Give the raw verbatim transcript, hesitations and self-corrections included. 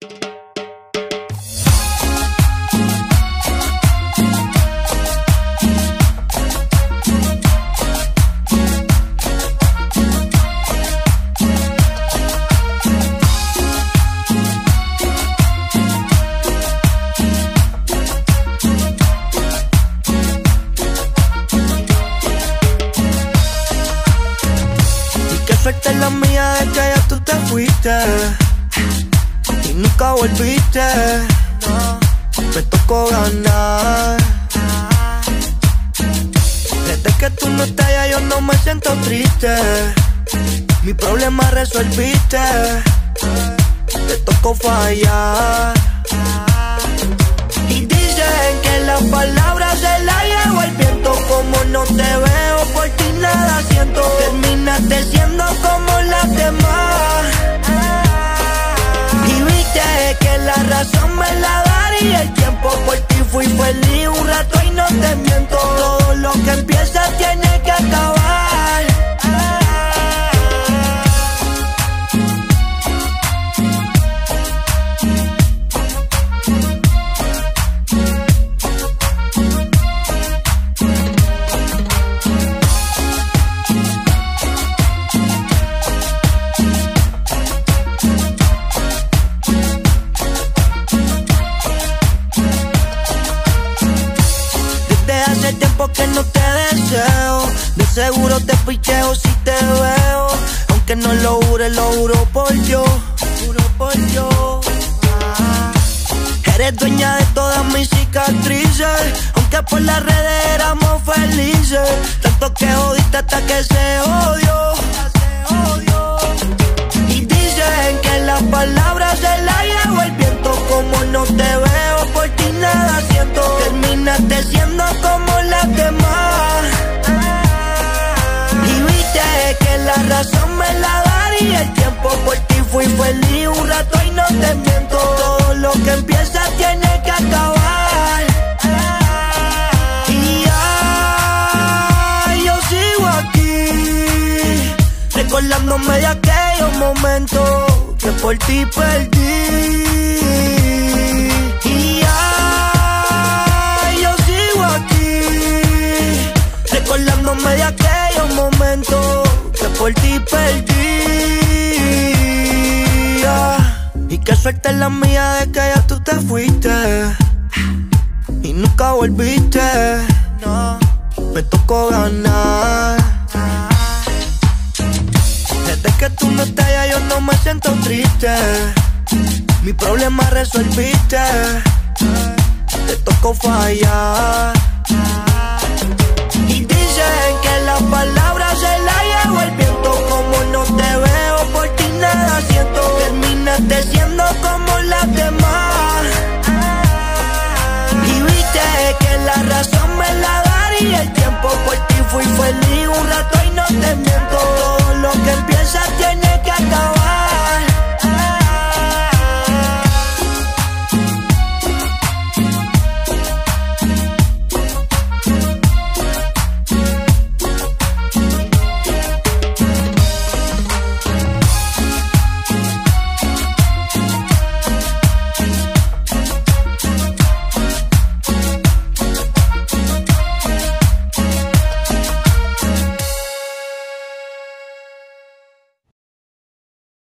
Suerte la mía de que ya tú te fuiste y nunca volviste. Me tocó ganar. Desde que tú no estás ya yo no me siento triste. Mi problema resolviste. Te tocó fallar. Y dicen que las palabras se las llevo el viento. Como no te veo, por ti nada siento. Terminaste siendo como las demás. Y viste que la razón me la daría el tiempo. Por ti fui feliz un rato y no te miento. Todo lo que empieza tiene que acabar. Que no te deseo, de seguro te picheo si te veo. Aunque no lo jure, lo juro por yo, juro por yo. Ah. Eres dueña de todas mis cicatrices, aunque por las redes éramos felices. Tanto que jodiste hasta que se odió. Y dicen que las palabras se las llevó el viento. Como no te veo, por ti nada siento. Terminaste siendo como las demás. Y viste que la razón me la daría el tiempo. Por ti fui feliz un rato y no te miento. Todo lo que empieza tiene que acabar. Y ay, yo sigo aquí, recordándome de aquellos momentos que por ti perdí. Y ay, yo sigo aquí, recordándome de aquellos momentos que por ti perdí. Y qué suerte la mía de que ya tú te fuiste y nunca volviste. No, me tocó ganar. Desde que tú no estás ya yo no me siento triste. Mi problema resolviste. Te tocó fallar. Y dicen que las palabras